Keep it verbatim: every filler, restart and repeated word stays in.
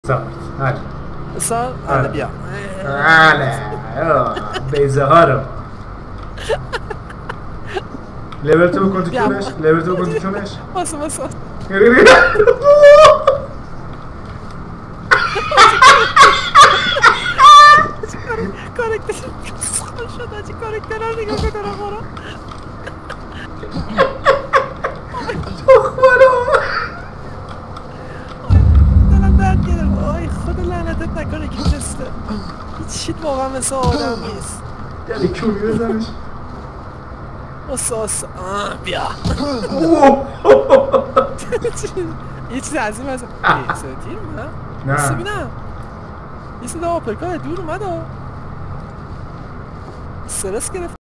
سال هلا صار هلا بيا هلا بیزه ها رو لیبل تو کنتی کنش لیبل تو کنتی کنش واسه واسه کارکتر شد چی کارکتر رو نگاه کنم خورا تخمانم دلم درد گرم آی خدا لعنتت نکنه که کسله هیچ شید واقعا مثل آدم نیست یعنی کونی بزنش واسه واسه بیا یه چیز عظیم هست یه صدا تیر اومد؟ نه بسته بینم یه صدا آپرکای دور اومد ها سرس گرفت